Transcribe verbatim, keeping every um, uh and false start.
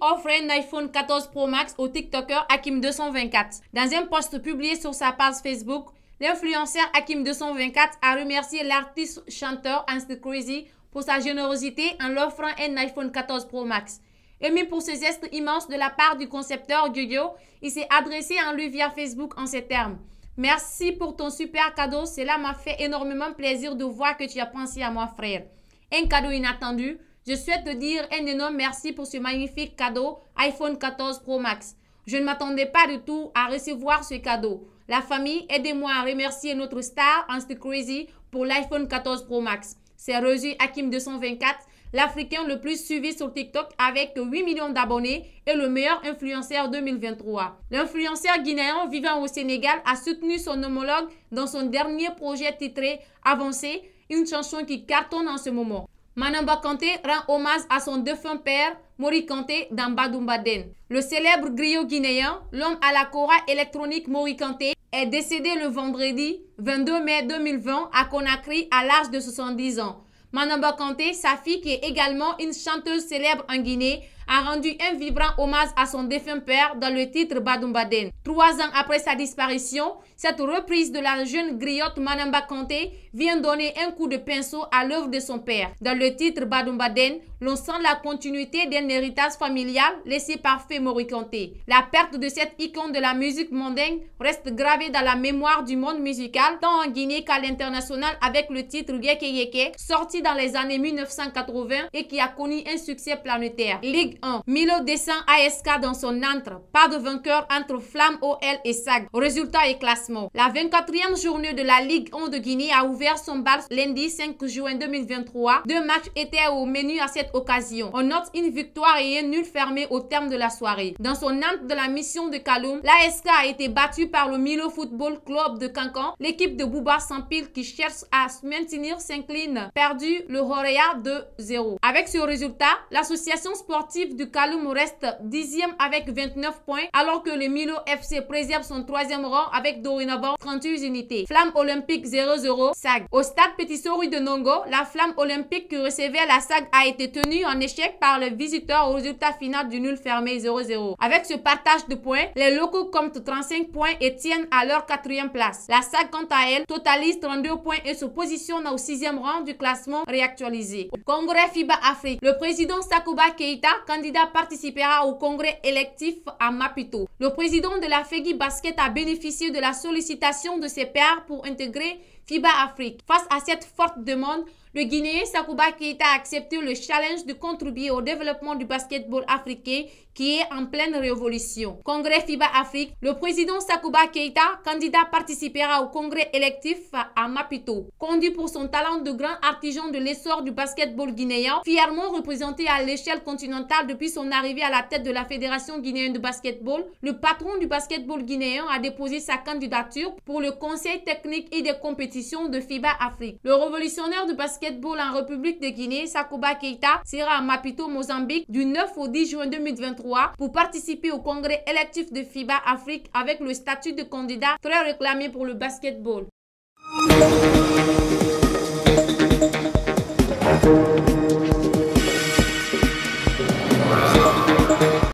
offre un iPhone quatorze Pro Max au TikToker Hakim deux cent vingt-quatre. Dans un post publié sur sa page Facebook, l'influenceur Hakim deux cent vingt-quatre a remercié l'artiste chanteur Insta Crazy pour sa générosité en l'offrant un iPhone quatorze Pro Max. Ému pour ce geste immense de la part du concepteur Jojo, il s'est adressé à lui via Facebook en ces termes. Merci pour ton super cadeau, cela m'a fait énormément plaisir de voir que tu as pensé à moi frère. Un cadeau inattendu, je souhaite te dire un énorme merci pour ce magnifique cadeau iPhone quatorze Pro Max. Je ne m'attendais pas du tout à recevoir ce cadeau. La famille, aidez-moi à remercier notre star Insta Crazy pour l'iPhone quatorze Pro Max. C'est reçu Hakim deux cent vingt-quatre, l'Africain le plus suivi sur TikTok avec huit millions d'abonnés et le meilleur influenceur deux mille vingt-trois. L'influenceur guinéen vivant au Sénégal a soutenu son homologue dans son dernier projet titré Avancé, une chanson qui cartonne en ce moment. Manamba Kanté rend hommage à son défunt père, Mori Kanté, dans Badumbaden. Le célèbre griot guinéen, l'homme à la chora électronique Mori Kanté, est décédé le vendredi vingt-deux mai deux mille vingt à Conakry à l'âge de soixante-dix ans. Manamba Kanté, sa fille qui est également une chanteuse célèbre en Guinée, a rendu un vibrant hommage à son défunt père dans le titre Badumbaden. Trois ans après sa disparition, cette reprise de la jeune griotte Manamba Kanté vient donner un coup de pinceau à l'œuvre de son père. Dans le titre Badumbaden, l'on sent la continuité d'un héritage familial laissé par Fé Mori Kanté. La perte de cette icône de la musique mondaine reste gravée dans la mémoire du monde musical, tant en Guinée qu'à l'international avec le titre Yeke Yeke, sorti dans les années mille neuf cent quatre-vingts et qui a connu un succès planétaire. Ligue un. Milo descend A S K dans son antre. Pas de vainqueur entre Flamme O L et S A G. Résultat et classement. La vingt-quatrième journée de la Ligue un de Guinée a ouvert son bal lundi cinq juin deux mille vingt-trois. Deux matchs étaient au menu à cette occasion. On note une victoire et un nul fermé au terme de la soirée. Dans son antre de la mission de Kaloum, l'A S K a été battu par le Milo Football Club de Cancan. L'équipe de Bouba Sampil qui cherche à se maintenir s'incline. Perdu le Horea deux zéro. Avec ce résultat, l'association sportive du Kaloum reste dixième avec vingt-neuf points, alors que le Milo F C préserve son troisième rang avec dorénavant trente-huit unités. Flamme olympique zéro zéro S A G. Au stade Petit Sori de Nongo, la flamme olympique qui recevait la S A G a été tenue en échec par les visiteurs au résultat final du nul fermé zéro zéro. Avec ce partage de points, les locaux comptent trente-cinq points et tiennent à leur quatrième place. La S A G, quant à elle, totalise trente-deux points et se positionne au sixième rang du classement réactualisé. Congrès FIBA Afrique. Le président Sakouba Keïta, candidat, participera au congrès électif à Maputo. Le président de la FEGI Basket a bénéficié de la sollicitation de ses pairs pour intégrer FIBA Afrique. Face à cette forte demande, le Guinéen Sakouba Keïta a accepté le challenge de contribuer au développement du basketball africain qui est en pleine révolution. Congrès FIBA Afrique, le président Sakouba Keïta, candidat, participera au congrès électif à Maputo. Conduit pour son talent de grand artisan de l'essor du basketball guinéen, fièrement représenté à l'échelle continentale depuis son arrivée à la tête de la Fédération guinéenne de basketball, le patron du basketball guinéen a déposé sa candidature pour le conseil technique et des compétitions de FIBA Afrique. Le révolutionnaire du basketball en République de Guinée, Sakouba Keïta, sera à Maputo, Mozambique, du neuf au dix juin deux mille vingt-trois pour participer au congrès électif de FIBA Afrique avec le statut de candidat très réclamé pour le basketball.